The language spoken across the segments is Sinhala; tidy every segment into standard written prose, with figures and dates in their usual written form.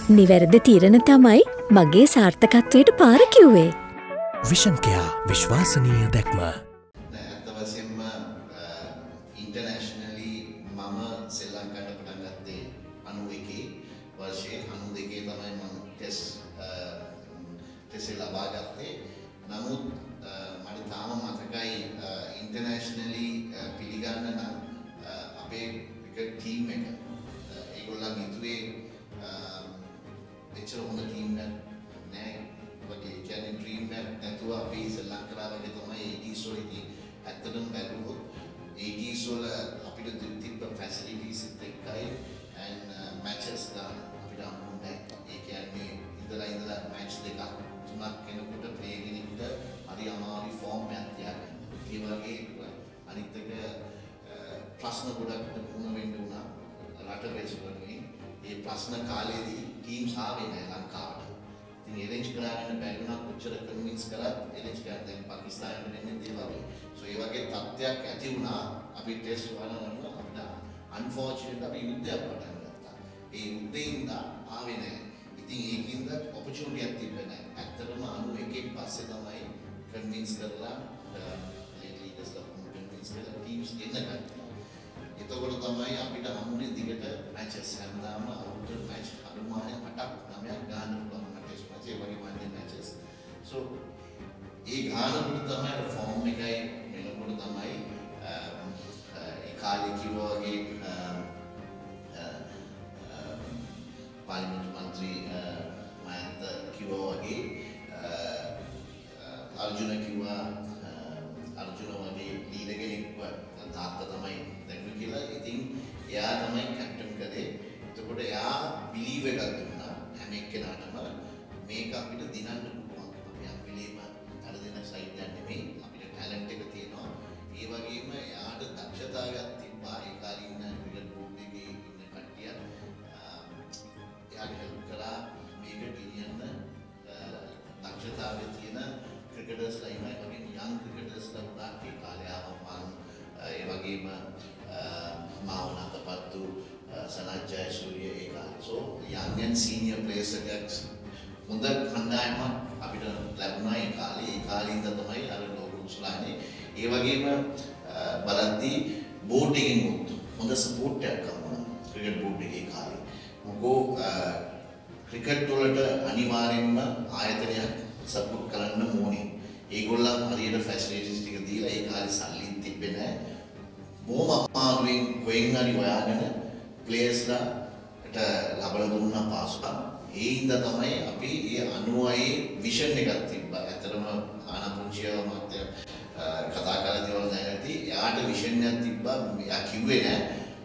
නිවැරදි තීරණ තමයි මගේ සාර්ථකත්වයට පාර කිව්වේ. විෂන් කෙයා විශ්වාසනීය දැක්ම. ඇත්ත වශයෙන්ම ඉන්ටර්නැෂනලි මම ශ්‍රී ලංකාවට පටන් ගත්තේ 91 වර්ෂයේ 92 තමයි මම ටෙස්ට් ලබා ගත්තේ. නමුත් මට තාම මතකයි ඉන්ටර්නැෂනලි පිළිගන්න නම් අපේ ක්‍රිකට් ටීම් එක ඒගොල්ලන් හිතුවේ එච්චර හොඳ ටීම් එකක් නෑ වගේ කියන්නේ ඩ්‍රීම් එකක් නැතුව අපි ශ්‍රී ලංකාව වගේ තමයි 80s වලදී ඇත්තටම බැලුවොත් 80s වල අපිට තිබ්බ ෆැසිලිටිස් එක්කයි and matches ගන්න අපිට හම්බුනේ ඒ කියන්නේ ඉඳලා මැච් දෙකක් තුනක් කෙනෙකුට ප්ලේ කෙනෙකුට හරි අමාරු ෆෝම් එකක් තියාගන්න. ඒ වගේ අනිත් එක ප්‍රශ්න ගොඩක් වුණ වෙන්න උනා රට රැස්වෙන්නේ. ඒ ප්‍රශ්න කාලේදී ටීම්ස් ආවේ නැහැ ලංකාවට. ඉතින් එරේන්ජ් කරගන්න බැරි වුණා කොච්චර කන්වින්ස් කරත් එරේන්ජ් කරන්න දැන් පාකිස්තානයට දෙන්නේ ඒ වගේ. සෝ ඒ වගේ තත්ත්වයක් ඇති වුණා අපි ටෙස්ට් වලන අපිට අන්ෆෝචුනේට් අපි යුද්ධයක් පටන් ගත්තා. ඒ යුද්ධින්ද ආවේ නැහැ. ඉතින් ඒකින්ද ඔපචුනිටි එකක් තිබ්බේ නැහැ. ඇත්තටම 91 පස්සේ තමයි කන්වින්ස් කරලා ලීඩර්ස්ලා කන්වින්ස් කරලා ටීම්ස් එන්න ගත්තා. එතකොට තමයි අපිට හම්බුනේ දිගට මැචස් හැමදාම අවුරුද්දට මැච් අනුමානය 8ක් 9ක් ගන්න පුළුවන් ටෙස්ට් මැච් ඒ වගේ වන්ඩේ මැචස්. සෝ ඒ ගානකට තමයි ෆෝම් එකයි මෙලකොට තමයි ඒ කාලේ කිව්වා වගේ පාර්ලිමේන්තු මන්ත්‍රී මයන්ත කිව්වා වගේ අර්ජුන කිව්වා අර්ජුන වගේ ලීඩර් කෙනෙක්ව තාත්තා තමයි දැක්කේ කියලා. ඉතින් එයා තමයි කැප්ටන් කරේ. එතකොට එයා බිලීව් එකක් දුන්නා හැම එක්කෙනාටම මේක අපිට දිනන්න පුළුවන්. අපි අපිලේම අර දෙන සයිඩ් එක නෙමෙයි අපිට ටැලන්ට් එක තියෙනවා. ඒ වගේම එයාට දක්ෂතාවයක් තිබ්බා. ඒ කාලේ ඉන්න ක්‍රිකට් බෝඩ් එකේ ඉන්න කට්ටිය එයාට හෙල්ප් කළා මේක ගෙනියන්න දක්ෂතාවය තියෙන ක්‍රිකටර්ස්ලා ඉන්නවා. ඒ වගේම යං ක්‍රිකටර්ස්ලා උනා ඒ කාලේ ආවම ඒ වගේම මාවනතපත්තු සනත් ජයසූරිය ඒ කාලේ. සෝ යං and senior players එකක් හොඳ කණ්ඩායමක් අපිට ලැබුණා ඒ කාලේ. ඒ කාලේ ඉඳන් තමයි අර ලෝක උසලානේ. ඒ වගේම බලද්දී බෝඩ් එකෙන් හොඳ සපෝට් එකක් ගන්නවා ක්‍රිකට් බෝඩ් එකේ කාලේ. මොකෝ ක්‍රිකට් වලට අනිවාර්යෙන්ම ආයතනයක් සපෝට් කරන්න ඕනේ. ඒගොල්ලන් හරියට ෆැසිලිටිස් ටික දීලා ඒ කාලේ සල්ලි තිබ්බේ නැහැ. බොහොම අමාරුවෙන් කොහෙන් හරි හොයාගෙන ප්ලේයර්ස්ලාට ලබලා දුන්න පාසුකම්. ඒ හින්දා තමයි අපි මේ 96 විෂන් එකක් තිබ්බා. ඇත්තටම ආනපුංචිය මාත්‍ය කතා කරලා තියවල දැනගති. එයාට විෂන් එකක් තිබ්බා. එයා කිව්වේ නෑ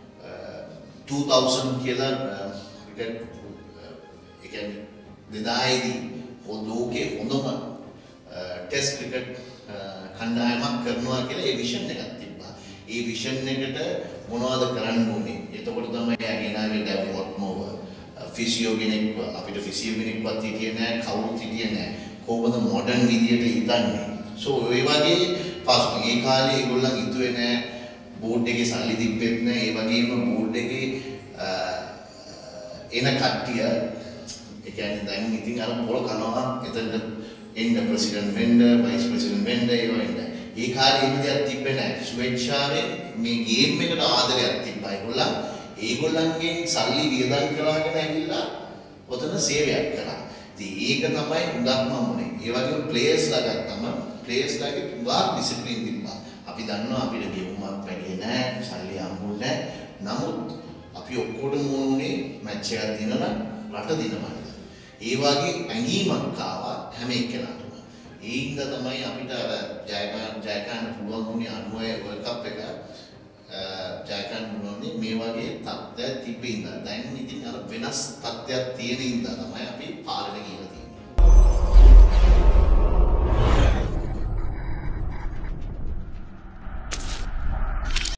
2000 කියලා ක්‍රිකට් ඒ කියන්නේ 2000 දී ලෝකේ හොඳම ටෙස්ට් ක්‍රිකට් කණ්ඩායමක් කරනවා කියලා ඒ විෂන් එකක් තිබ්බා. ඒ විෂන් එකට මොනවද කරන්න ඕනේ? එතකොට තමයි යාගෙනාවේ ඩැව් වොට්මෝව ෆිසියෝ කෙනෙක් අපිට ෆිසියෝ කෙනෙක්වත් හිටියේ නැහැ, කවුරුත් හිටියේ නැහැ. කොහොමද මොඩර්න් විදියට හිතන්නේ? සෝ ඒ වගේ පාසු ඒ කාලේ ඒගොල්ලන් හිතුවේ නැහැ බෝඩ් එකේ සල්ලි තිබ්බෙත් නැහැ. ඒ වගේම බෝඩ් එකේ එන කට්ටිය ඒ කියන්නේ දැන් ඉතින් අර පොර කනවා එතනට එන්න ප්‍රෙසිඩන්ට් වෙන්න, වයිස් ප්‍රෙසිඩන්ට් වෙන්න ඒවා එන්න. ඒ කාලේ එහෙම දෙයක් තිබ්බේ නැහැ. ස්වේච්ඡාවෙන් මේ ගේම් එකට ආදරයක් තිබ්බා. ඒගොල්ලන්ගෙන් සල්ලි වියදම් කරාගෙන ඇවිල්ලා ඔතන සේවයක් කරා. ඉතින් ඒක තමයි උගත්ම වුනේ. ඒ වගේම ප්ලේයර්ස්ලා ගත්තම ප්ලේයර්ස්ලාගේ උගා ඩිසිප්ලින් තිබ්බා. අපි දන්නවා අපිට ගෙවුමක් වැඩි නැහැ, සල්ලි හම්බුනේ නැහැ. නමුත් අපි ඔක්කොටම ඕනේ මැච් එකක් දිනලා රට දිනවන්න. ඒ වගේ ඇඟීමක් ආවා හැම එක්කෙනාටම. ඒ හින්දා තමයි අපිට අර ජය ගන්න පුළුවන් වුණේ 96 World Cup එක ජය ගන්න පුළුවන් මේ වගේ තත්ත්වයක් තිබෙන්න. දැන් ඉතින් අර වෙනස් තත්ත්වයක් තියෙන හින්දා තමයි අපි පාරට ගිහලා තියෙන්නේ.